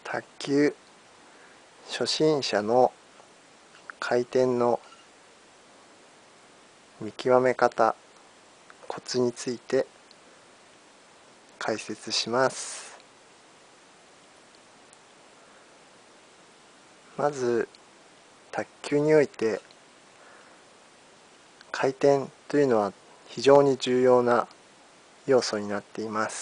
卓球初心者の回転の見極め方、コツについて解説します。まず卓球において回転というのは非常に重要な要素になっています。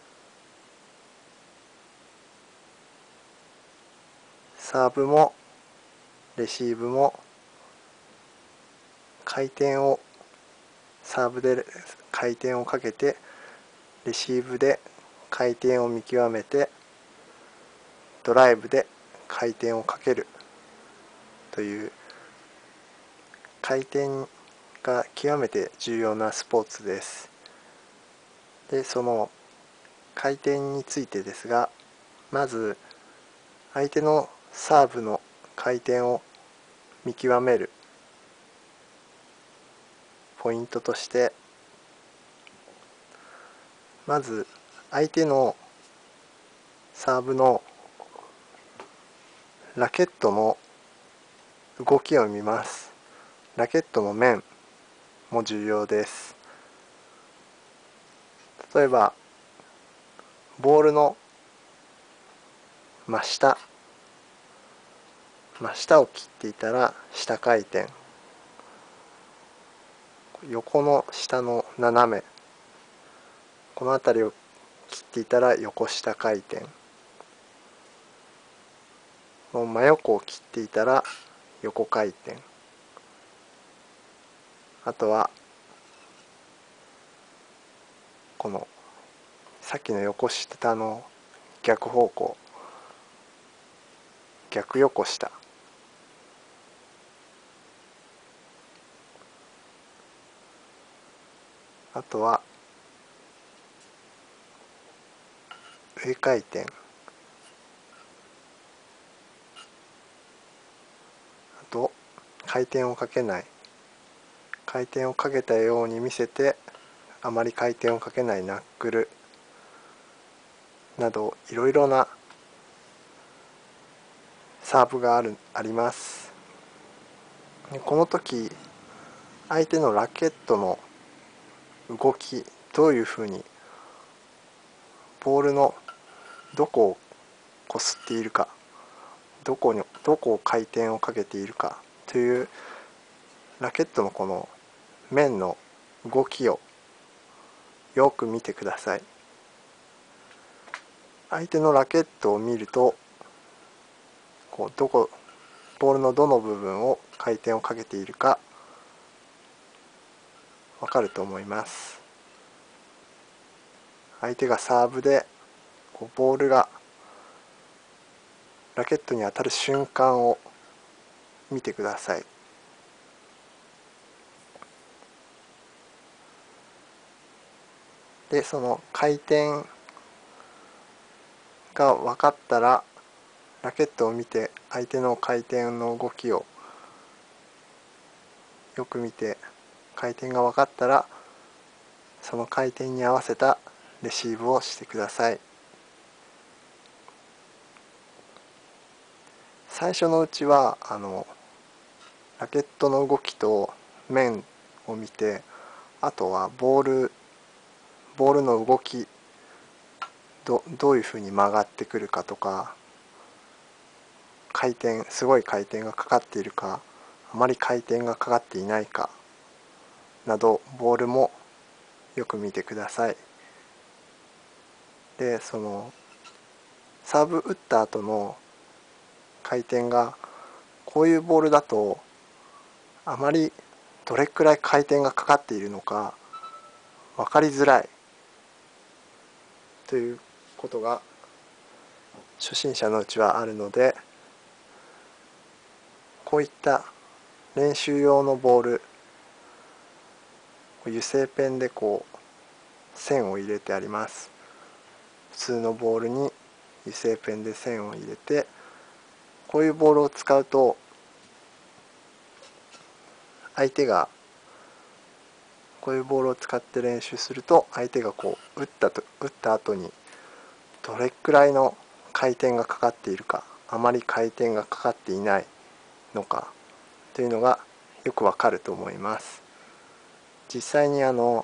サーブもレシーブもサーブで回転をかけて、レシーブで回転を見極めて、ドライブで回転をかけるという回転が極めて重要なスポーツです。で、その回転についてですが、まず相手のサーブの回転を見極めるポイントとして、まず相手のサーブのラケットの動きを見ます。ラケットの面も重要です。例えばボールの真下を切っていたら下回転、横の下の斜め、この辺りを切っていたら横下回転、真横を切っていたら横回転、あとはこのさっきの横下の逆方向、逆横下、あとは上回転、あと回転をかけない、回転をかけたように見せてあまり回転をかけないナックルなど、いろいろなサーブがあります。この時相手のラケットの動き、どういうふうにボールのどこをこすっているか、どこを回転をかけているかというラケットのこの面の動きをよく見てください。相手のラケットを見ると、ボールのどの部分を回転をかけているかわかると思います。相手がサーブでボールがラケットに当たる瞬間を見てください。で、その回転が分かったら、ラケットを見て相手の回転の動きをよく見て、回転が分かったらその回転に合わせたレシーブをしてください。最初のうちはラケットの動きと面を見て、あとはボールの動き、どういうふうに曲がってくるかとか、すごい回転がかかっているか、あまり回転がかかっていないかなど、ボールもよく見てください。で、そのサーブ打った後の回転がこういうボールだと、あまりどれくらい回転がかかっているのか分かりづらいということが初心者のうちはあるので、こういった練習用のボール、油性ペンで線を入れてあります。普通のボールに油性ペンで線を入れて、こういうボールを使うと、こういうボールを使って練習すると、相手が打った後にどれくらいの回転がかかっているか、あまり回転がかかっていないのかというのがよくわかると思います。実際にう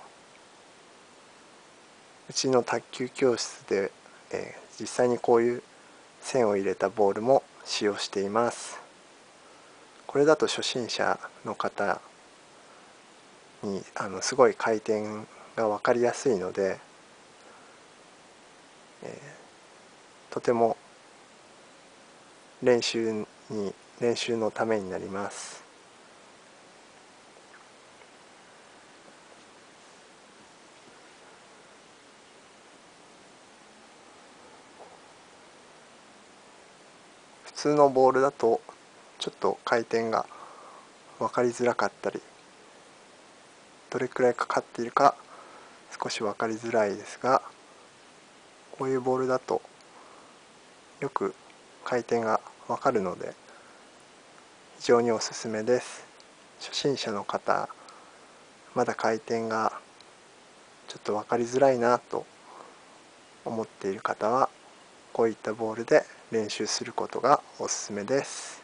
ちの卓球教室で、実際にこういう線を入れたボールも使用しています。これだと初心者の方にすごい回転が分かりやすいので、とても練習のためになります。普通のボールだとちょっと回転が分かりづらかったり、どれくらいかかっているか少し分かりづらいですが、こういうボールだとよく回転が分かるので非常におすすめです。初心者の方、まだ回転がちょっと分かりづらいなと思っている方はこういったボールで練習することがおすすめです。